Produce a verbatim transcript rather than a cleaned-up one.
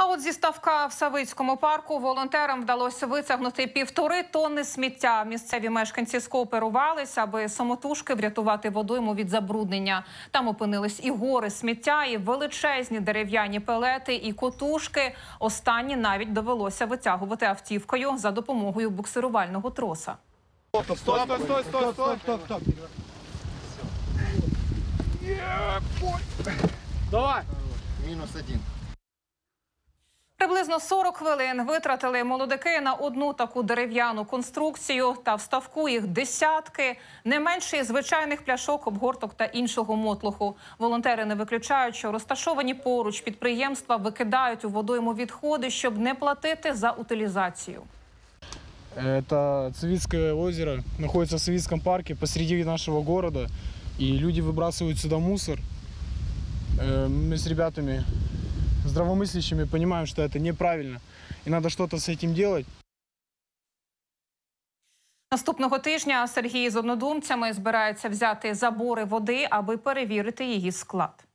А от зі ставка в Савицькому парку волонтерам вдалося витягнути півтори тонни сміття. Місцеві мешканці скооперувалися, аби самотужки врятувати водойму від забруднення. Там опинились і гори сміття, і величезні дерев'яні пелети, і котушки. Останні навіть довелося витягувати автівкою за допомогою буксирувального троса. Стой, стой, стой, стой, стой, стой, стой. Давай. Мінус один. Приблизно сорок хвилин витратили молодики на одну таку дерев'яну конструкцію, та в ставку їх десятки, не менше звичайних пляшок, обгорток та іншого мотлоху. Волонтери не виключають, що розташовані поруч підприємства викидають у водойму відходи, щоб не платити за утилізацію. Это Савицкое озеро, находится в Савицком парке посреди нашего города, и люди выбрасывают сюда мусор. Мы с ребятами здравомыслящими понимаем, что это неправильно, и надо что-то с этим делать. Наступного тижня Сергій з однодумцями збирається взяти забори води, аби перевірити її склад.